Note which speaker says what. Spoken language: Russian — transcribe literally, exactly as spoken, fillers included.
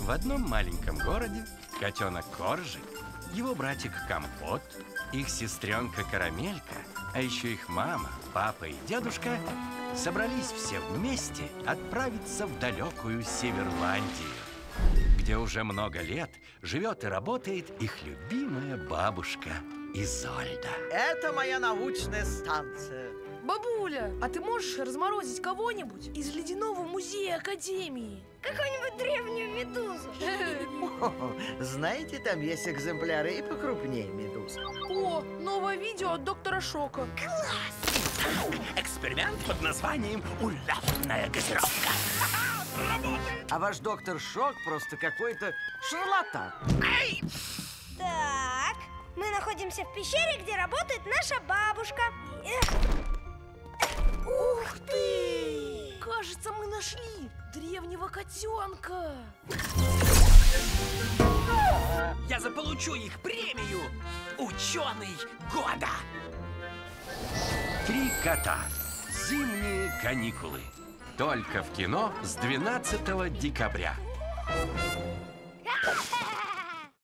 Speaker 1: В одном маленьком городе котенок Коржик, его братик Компот, их сестренка Карамелька, а еще их мама, папа и дедушка собрались все вместе отправиться в далекую Северландию, где уже много лет живет и работает их любимая бабушка Изольда.
Speaker 2: Это моя научная станция.
Speaker 3: Бабуля, а ты можешь разморозить кого-нибудь из ледяного музея Академии?
Speaker 4: Какую-нибудь древнюю медузу.
Speaker 2: О, знаете, там есть экземпляры и покрупнее медуз.
Speaker 3: О, новое видео от доктора Шока.
Speaker 1: Эксперимент под названием «Улетная газировка».
Speaker 2: А ваш доктор Шок просто какой-то шарлатан.
Speaker 4: Так, мы находимся в пещере, где работает наша бабушка.
Speaker 3: Ух ты! Кажется, мы нашли древнего котенка.
Speaker 5: Я заполучу их премию «Ученый года».
Speaker 1: Три кота. Зимние каникулы. Только в кино с двенадцатого декабря.